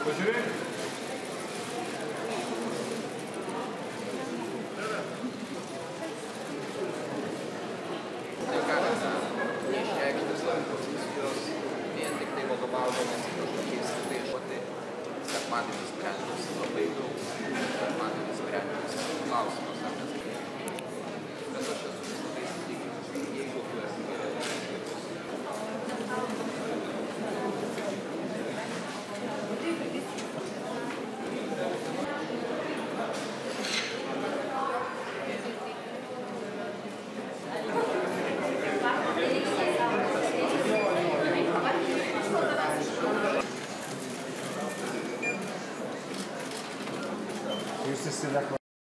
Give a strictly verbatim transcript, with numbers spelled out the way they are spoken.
Pažiūrėk. Tai galime neišreikšti savo pozicijos vien tik tai vadovaudamės kažkokiais tai šotai sekmadienį sprendžius labai daug sekmadienį sprendžius klausimas.